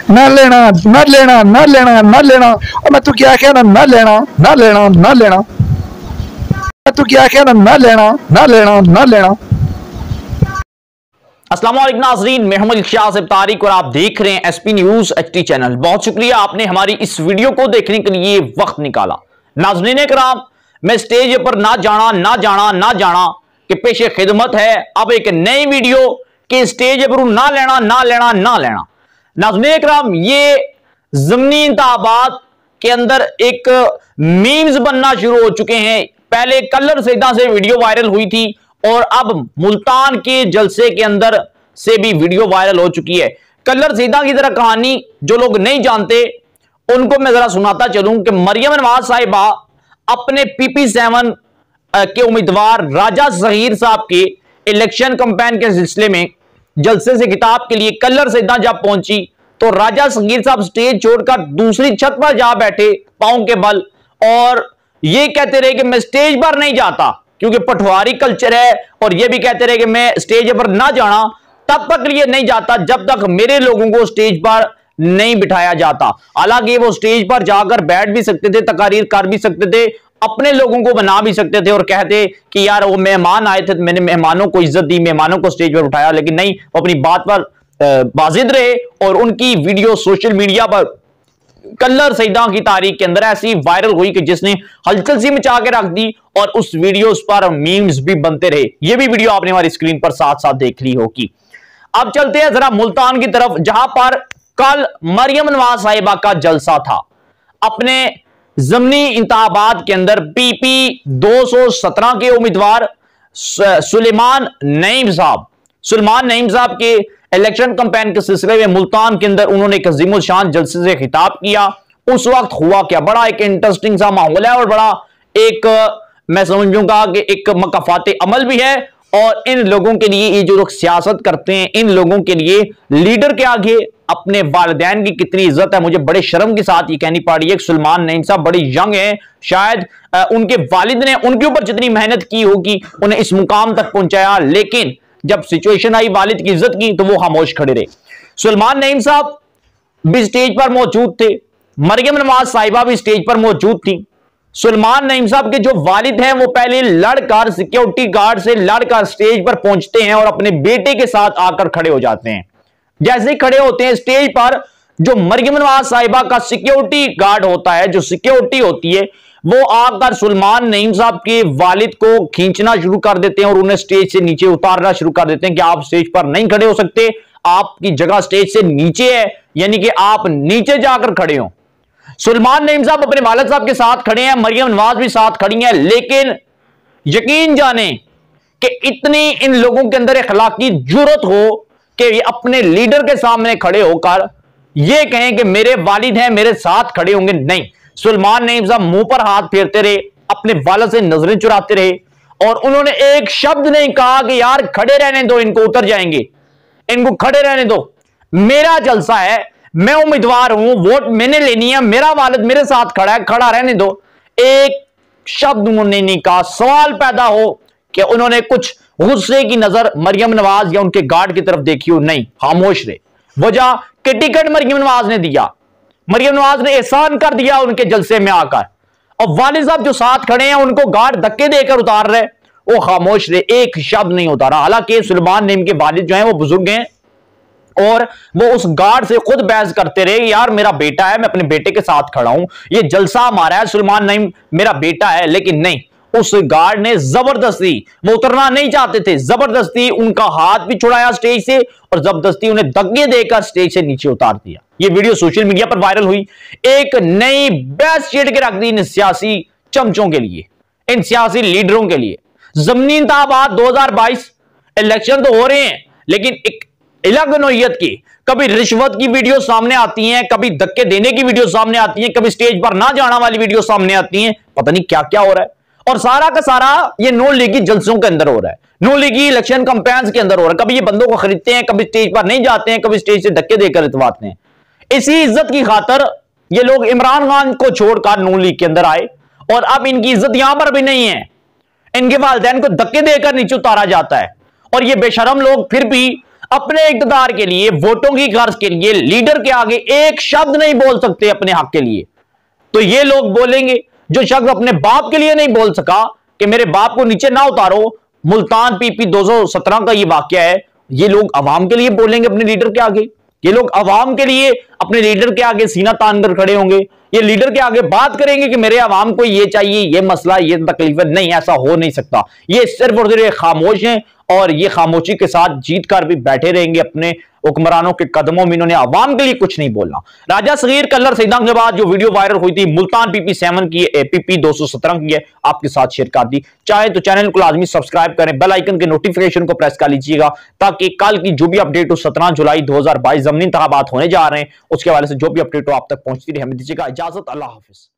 ना लेना ना लेना ना लेना ना लेना। और मैं तू क्या कहना, ना लेना ना लेना ना लेना। तू क्या कहना, ना लेना ना लेना ना लेना। अस्सलाम वालेकुम नाज़रीन, मैं हूं इख्तियार तारिक और आप देख रहे हैं एसपी न्यूज एचटी चैनल। बहुत शुक्रिया आपने हमारी इस वीडियो को देखने के लिए वक्त निकाला। नाज़रीन कराम, मैं स्टेज पर ना जाना कि पेशे खिदमत है अब एक नई वीडियो के स्टेज पर ना लेना ना लेना ना लेना। नाज़रीन कराम, ये ज़मनी इंतखाबात के अंदर एक मीम्स बनना शुरू हो चुके हैं। पहले कलर सईदा से वीडियो वायरल हुई थी और अब मुल्तान के जलसे के अंदर से भी वीडियो वायरल हो चुकी है। कलर सईदा की तरह कहानी जो लोग नहीं जानते उनको मैं जरा सुनाता चलूं कि मरियम नवाज साहिबा अपने PP7 के उम्मीदवार राजा ज़हीर साहब के इलेक्शन कैंपेन के सिलसिले में जलसे से खिताब के लिए कलर सईदा जब पहुंची तो राजा ज़हीर साहब स्टेज छोड़कर दूसरी छत पर जा बैठे पांव के बल और ये कहते रहे कि मैं स्टेज पर नहीं जाता क्योंकि पटवारी कल्चर है, और ये भी कहते रहे कि मैं स्टेज पर ना जाना तब तक लिए नहीं जाता जब तक मेरे लोगों को स्टेज पर नहीं बिठाया जाता। हालांकि वो स्टेज पर जाकर बैठ भी सकते थे, तकारीर कर भी सकते थे, अपने लोगों को बना भी सकते थे और कहते कि यार वो मेहमान आए थे तो मैंने मेहमानों को इज्जत दी, मेहमानों को स्टेज पर उठाया। लेकिन नहीं, वो अपनी बात पर बाजिद रहे और उनकी वीडियो सोशल मीडिया पर कलर सईदा की तारीख के अंदर ऐसी वायरल हुई कि जिसने हलचल सी मचा के रख दी और उस वीडियोस पर मीम्स भी बनते रहे। ये भी वीडियो आपने हमारी स्क्रीन पर साथ साथ देख ली होगी। अब चलते हैं जरा मुल्तान की तरफ, जहां पर कल मरियम नवाज साहिबा का जलसा था। अपने ज़मनी इंतखाबात के अंदर PP 217 के उम्मीदवार सुलेमान नईम साहब के इलेक्शन कैंपेन के सिलसिले में मुल्तान के अंदर उन्होंने एक अजीम शान जलसे से खिताब किया। उस वक्त हुआ क्या, बड़ा एक इंटरेस्टिंग सा माहौल है और बड़ा एक मैं समझूंगा कि एक मकाफात अमल भी है। और इन लोगों के लिए, ये जो लोग सियासत करते हैं, इन लोगों के लिए लीडर के आगे अपने वालिदैन की कितनी इज्जत है। मुझे बड़े शर्म के साथ ये कहनी पड़ रही है कि सुलेमान नईम साहब बड़ी यंग हैं, शायद उनके वालिद ने उनके ऊपर जितनी मेहनत की होगी उन्हें इस मुकाम तक पहुंचाया, लेकिन जब सिचुएशन आई वालिद की इज्जत की तो वो खामोश खड़े रहे। सुलेमान नईम साहब भी स्टेज पर मौजूद थे, मरियम नवाज साहिबा भी स्टेज पर मौजूद थी। सुलेमान नईम साहब के जो वालिद हैं वो पहले लड़कर सिक्योरिटी गार्ड से लड़कर स्टेज पर पहुंचते हैं और अपने बेटे के साथ आकर खड़े हो जाते हैं। जैसे ही खड़े होते हैं स्टेज पर, जो मरियम नवाज साहिबा का सिक्योरिटी गार्ड होता है, जो सिक्योरिटी होती है, वो आकर सुलेमान नईम साहब के वालिद को खींचना शुरू कर देते हैं और उन्हें स्टेज से नीचे उतारना शुरू कर देते हैं कि आप स्टेज पर नहीं खड़े हो सकते, आपकी जगह स्टेज से नीचे है, यानी कि आप नीचे जाकर खड़े हो। सुलेमान नईम साहब अपने वालिद साहब के साथ खड़े हैं, मरियम नवाज भी साथ खड़ी है, लेकिन यकीन जाने कि इतनी इन लोगों के अंदर अखलाकी जुर्रत हो कि ये अपने लीडर के सामने खड़े होकर ये कहें कि मेरे वालिद हैं, मेरे साथ खड़े होंगे। नहीं, सुलेमान नईम साहब मुंह पर हाथ फेरते रहे, अपने वालिद से नजरें चुराते रहे और उन्होंने एक शब्द नहीं कहा कि यार खड़े रहने दो, इनको उतर जाएंगे, इनको खड़े रहने दो, मेरा जलसा है, मैं उम्मीदवार हूं, वोट मैंने लेनी है, मेरा वालिद मेरे साथ खड़ा है, खड़ा रहने दो। एक शब्द उन्होंने नहीं कहा। सवाल पैदा हो कि उन्होंने कुछ गुस्से की नजर मरियम नवाज या उनके गार्ड की तरफ देखी हो, नहीं, खामोश रहे। वजह कि टिकट मरियम नवाज ने दिया, मरियम नवाज ने एहसान कर दिया उनके जलसे में आकर, और वालिद साहब जो साथ खड़े हैं उनको गार्ड धक्के देकर उतार रहे, वो खामोश रहे, एक शब्द नहीं उतारा। हालांकि सुलेमान नईम के वालिद जो हैं वो बुजुर्ग हैं और वो उस गार्ड से खुद बहस करते रहे, यार मेरा बेटा है, मैं अपने बेटे के साथ खड़ा हूं, ये जलसा हमारा है, सुलेमान नईम मेरा बेटा है। लेकिन नहीं, उस गार्ड ने जबरदस्ती, वो उतरना नहीं चाहते थे, जबरदस्ती उनका हाथ भी छुड़ाया स्टेज से और जबरदस्ती उन्हें धक्के देकर स्टेज से नीचे उतार दिया। ये वीडियो सोशल मीडिया पर वायरल हुई, एक नई बहस छेड़ के रख दी इन सियासी चमचों के लिए, इन सियासी लीडरों के लिए। ज़मनी इंतखाबात 2022 इलेक्शन तो हो रहे हैं, लेकिन एक अलग नौइयत की, कभी रिश्वत की वीडियो सामने आती हैं, कभी धक्के देने की वीडियो सामने आती हैं, कभी स्टेज पर ना जाना वाली वीडियो सामने आती हैं, पता नहीं क्या क्या हो रहा है। और सारा का सारा ये नून लीगी जलसों के अंदर हो रहा है, नून लीगी इलेक्शन कैंपेन्स के अंदर हो रहा है। कभी ये बंदों को खरीदते हैं, कभी स्टेज पर नहीं जाते हैं, कभी स्टेज से धक्के देकर इतवाते हैं। इसी इज्जत की खातर ये लोग इमरान खान को छोड़कर नून लीग के अंदर आए और अब इनकी इज्जत यहां पर भी नहीं है, इनके वालिदैन को धक्के देकर नीचे उतारा जाता है। और ये बेशरम लोग फिर भी अपने इक़्तिदार के लिए, वोटों की गर्ज के लिए लीडर के आगे एक शब्द नहीं बोल सकते अपने हक के लिए, तो ये लोग बोलेंगे। जो शख्स अपने बाप के लिए नहीं बोल सका कि मेरे बाप को नीचे ना उतारो, मुल्तान पीपी 217 का ये वाकया है, ये लोग अवाम के लिए बोलेंगे अपने लीडर के आगे। ये लोग अवाम के लिए अपने लीडर के आगे सीना तान कर खड़े होंगे। ये लीडर के आगे बात करेंगे कि मेरे अवाम को ये चाहिए, ये मसला, ये तकलीफ है। नहीं, ऐसा हो नहीं सकता। ये सिर्फ और सिर्फ खामोश हैं और ये खामोशी के साथ जीत कर भी बैठे रहेंगे अपने हुक्मरानों के कदमों में। इन्होंने अवाम के लिए कुछ नहीं बोलना। राजा सगीर कलर सईदा के बाद जो वीडियो वायरल हुई थी मुल्तान पीपी 7 की, पीपी 217 की है, आपके साथ शेयर कर दी। चाहे तो चैनल को लाजमी सब्सक्राइब करें, बेल आइकन के नोटिफिकेशन को प्रेस कर लीजिएगा ताकि कल की जो भी अपडेट हो 17 जुलाई 2022 ज़मीनी इंतखाबात होने जा रहे हैं उसके हवाले से जो भी अपडेट हो आप तक पहुंचती रहे। हमें दीजिएगा इजाजत। अल्लाह हाफिज।